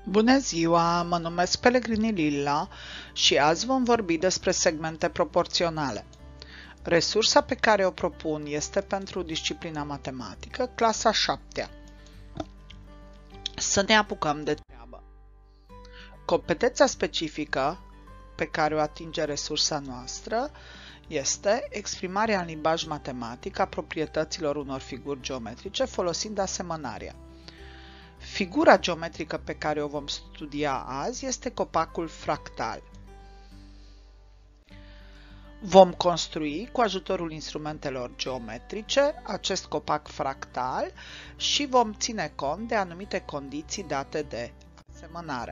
Bună ziua, mă numesc Pellegrini Lilla și azi vom vorbi despre segmente proporționale. Resursa pe care o propun este pentru disciplina matematică, clasa 7-a. Să ne apucăm de treabă. Competența specifică pe care o atinge resursa noastră este exprimarea în limbaj matematic a proprietăților unor figuri geometrice folosind asemănarea. Figura geometrică pe care o vom studia azi este copacul fractal. Vom construi cu ajutorul instrumentelor geometrice acest copac fractal și vom ține cont de anumite condiții date de asemănare.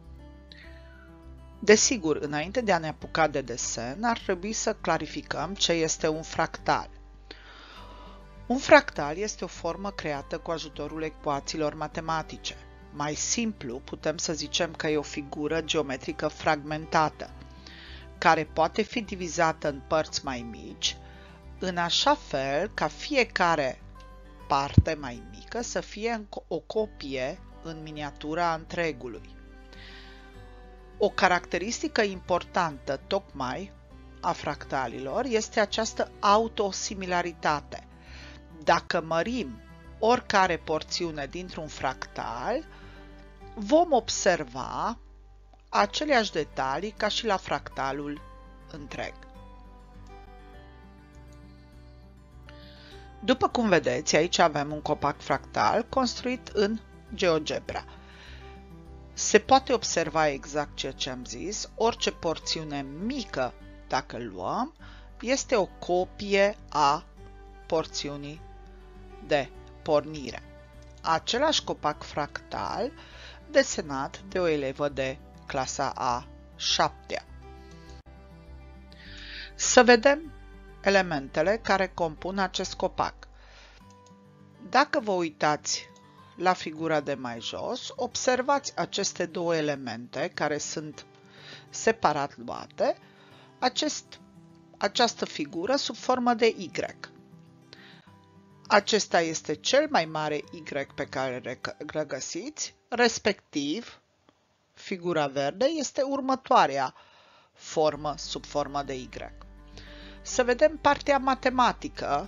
Desigur, înainte de a ne apuca de desen, ar trebui să clarificăm ce este un fractal. Un fractal este o formă creată cu ajutorul ecuațiilor matematice. Mai simplu, putem să zicem că e o figură geometrică fragmentată, care poate fi divizată în părți mai mici, în așa fel ca fiecare parte mai mică să fie o copie în miniatura întregului. O caracteristică importantă tocmai a fractalilor este această autosimilaritate. Dacă mărim oricare porțiune dintr-un fractal, vom observa aceleași detalii ca și la fractalul întreg. După cum vedeți, aici avem un copac fractal construit în GeoGebra. Se poate observa exact ceea ce am zis, orice porțiune mică, dacă luăm, este o copie a porțiunii de pornire. Același copac fractal desenat de o elevă de clasa a 7-a. Să vedem elementele care compun acest copac. Dacă vă uitați la figura de mai jos, observați aceste două elemente care sunt separat luate, această figură sub formă de Y. Acesta este cel mai mare Y pe care îl regăsiți, respectiv figura verde este următoarea formă sub formă de Y. Să vedem partea matematică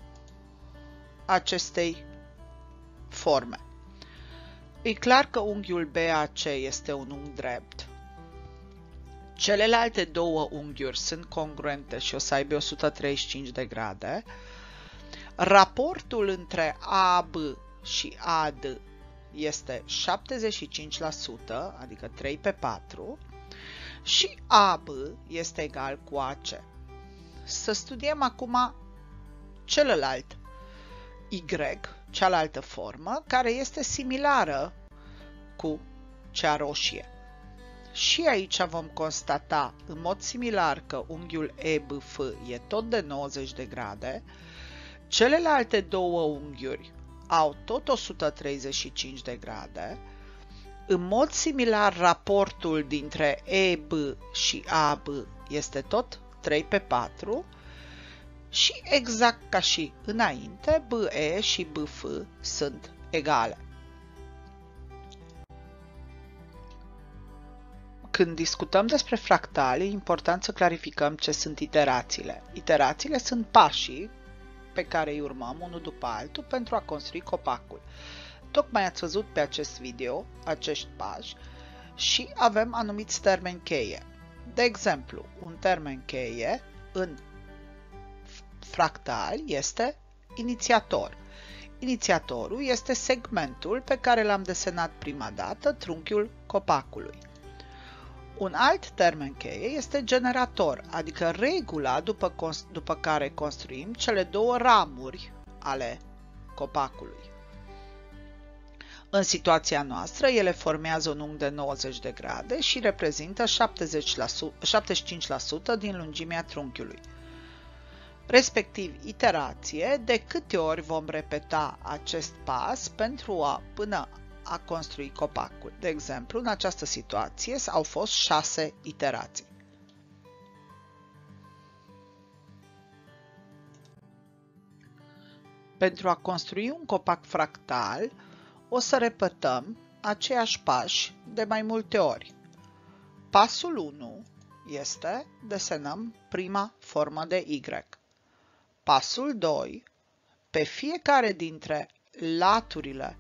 acestei forme. E clar că unghiul BAC este un unghi drept. Celelalte două unghiuri sunt congruente și o să aibă 135 de grade. Raportul între AB și AD este 75%, adică 3/4, și AB este egal cu AC. Să studiem acum celălalt Y, cealaltă formă, care este similară cu cea roșie. Și aici vom constata în mod similar că unghiul EBF e tot de 90 de grade, celelalte două unghiuri au tot 135 de grade. În mod similar, raportul dintre EB și AB este tot 3/4 și exact ca și înainte, BE și BF sunt egale. Când discutăm despre fractali, e important să clarificăm ce sunt iterațiile. Iterațiile sunt pașii pe care îi urmăm unul după altul pentru a construi copacul. Tocmai ați văzut pe acest video acești pași și avem anumiți termeni cheie. De exemplu, un termen cheie în fractal este inițiator. Inițiatorul este segmentul pe care l-am desenat prima dată, trunchiul copacului. Un alt termen cheie este generator, adică regula după care construim cele două ramuri ale copacului. În situația noastră, ele formează un unghi de 90 de grade și reprezintă 75% din lungimea trunchiului. Respectiv, iterație, de câte ori vom repeta acest pas până a construi copacul. De exemplu, în această situație au fost 6 iterații. Pentru a construi un copac fractal, o să repetăm aceiași pași de mai multe ori. Pasul 1 este desenăm prima formă de Y. Pasul 2, pe fiecare dintre laturile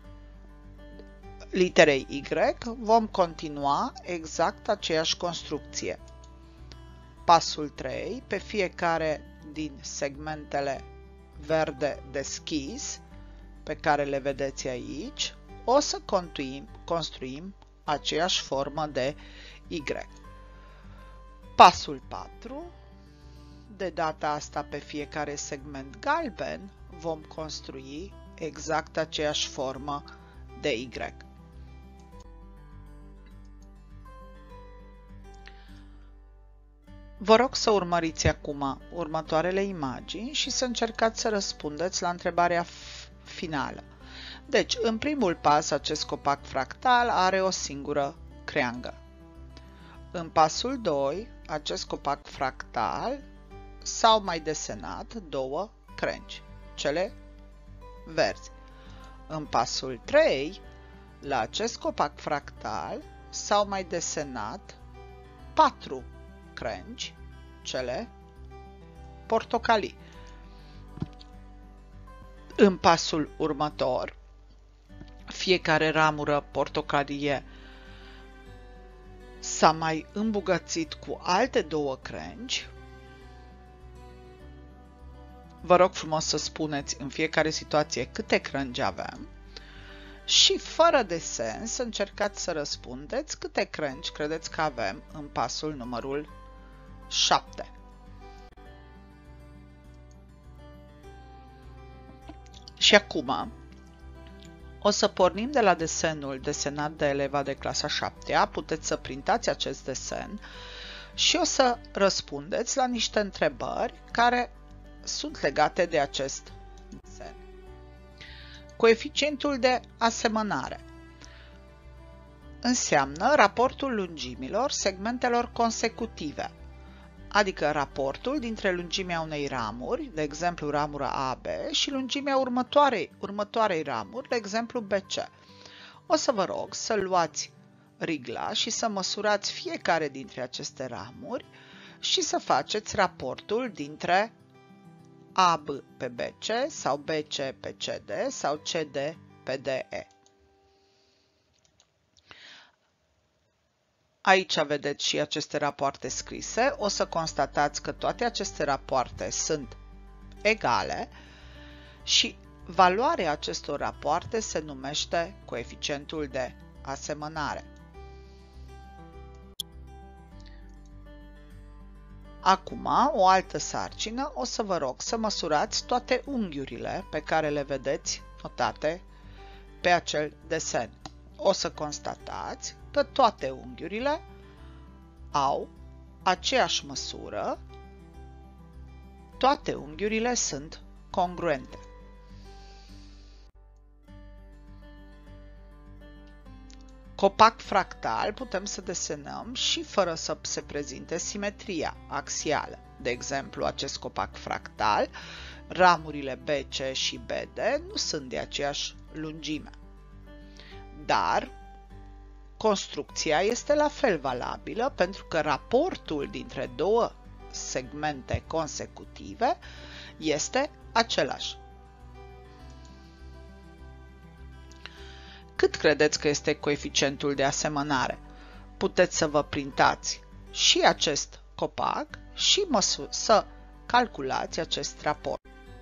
literei Y vom continua exact aceeași construcție. Pasul 3, pe fiecare din segmentele verde deschis, pe care le vedeți aici, o să construim aceeași formă de Y. Pasul 4, de data asta pe fiecare segment galben, vom construi exact aceeași formă de Y. Vă rog să urmăriți acum următoarele imagini și să încercați să răspundeți la întrebarea finală. Deci, în primul pas, acest copac fractal are o singură creangă. În pasul 2, acest copac fractal s-au mai desenat două crengi, cele verzi. În pasul 3, la acest copac fractal s-au mai desenat 4 crengi, cele portocalii. În pasul următor, fiecare ramură portocalie s-a mai îmbogățit cu alte două crengi. Vă rog frumos să spuneți în fiecare situație câte crengi avem și fără desen să încercați să răspundeți câte crengi credeți că avem în pasul numărul 7. Și acum o să pornim de la desenul desenat de eleva de clasa 7-a, puteți să printați acest desen și o să răspundeți la niște întrebări care sunt legate de acest desen. Coeficientul de asemănare înseamnă raportul lungimilor segmentelor consecutive, adică raportul dintre lungimea unei ramuri, de exemplu ramura AB, și lungimea următoarei ramuri, de exemplu BC. O să vă rog să luați rigla și să măsurați fiecare dintre aceste ramuri și să faceți raportul dintre AB pe BC sau BC pe CD sau CD pe DE. Aici vedeți și aceste rapoarte scrise. O să constatați că toate aceste rapoarte sunt egale și valoarea acestor rapoarte se numește coeficientul de asemănare. Acum, o altă sarcină, o să vă rog să măsurați toate unghiurile pe care le vedeți notate pe acel desen. O să constatați că toate unghiurile au aceeași măsură, toate unghiurile sunt congruente. Copac fractal putem să desenăm și fără să se prezinte simetria axială. De exemplu, acest copac fractal, ramurile BC și BD nu sunt de aceeași lungime. Dar construcția este la fel valabilă pentru că raportul dintre două segmente consecutive este același. Cât credeți că este coeficientul de asemănare? Puteți să vă printați și acest copac și să calculați acest raport.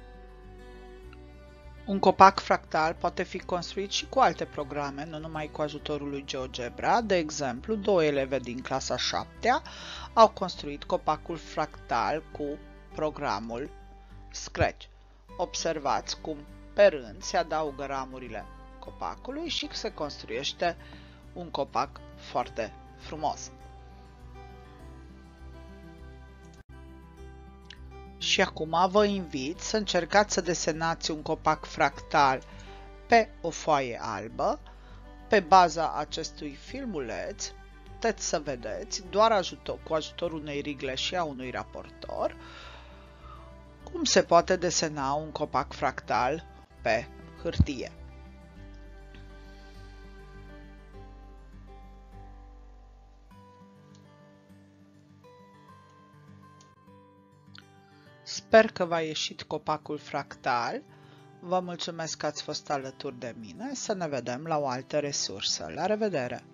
Un copac fractal poate fi construit și cu alte programe, nu numai cu ajutorul lui GeoGebra. De exemplu, două eleve din clasa 7-a au construit copacul fractal cu programul Scratch. Observați cum pe rând se adaugă ramurile copacului și se construiește un copac foarte frumos. Și acum vă invit să încercați să desenați un copac fractal pe o foaie albă. Pe baza acestui filmuleț puteți să vedeți, doar cu ajutorul unei rigle și a unui raportor, cum se poate desena un copac fractal pe hârtie. Sper că v-a ieșit copacul fractal. Vă mulțumesc că ați fost alături de mine. Să ne vedem la o altă resursă. La revedere!